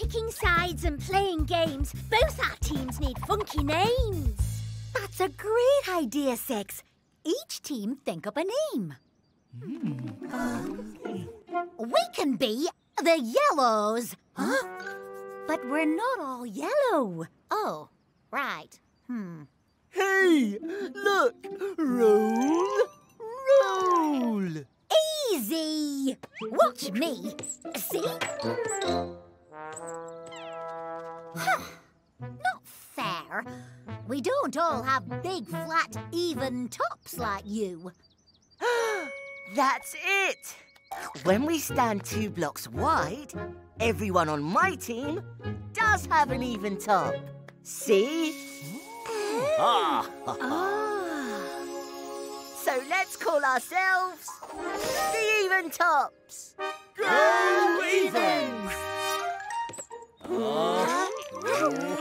picking sides and playing games, both our teams need funky names. That's a great idea, Six. Each team think up a name. We can be the Yellows. Huh? But we're not all yellow. Oh, right. Hey, look! Roll, roll! Easy! Watch me. See? Not fair. We don't all have big, flat, even tops like you. That's it! When we stand 2 blocks wide, everyone on my team does have an even top. See? So let's call ourselves the Even Tops. Go Evens!